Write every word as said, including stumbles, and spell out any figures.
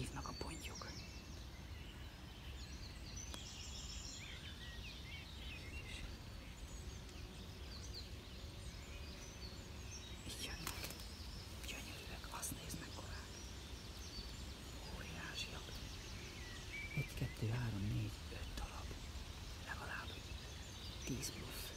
néznek a pontjuk. Így jönnek. Gyönyörűek, azt nézd mekkorák. Óriásiak. Egy, kettő, három, négy, öt darab. Legalább. Tíz plusz.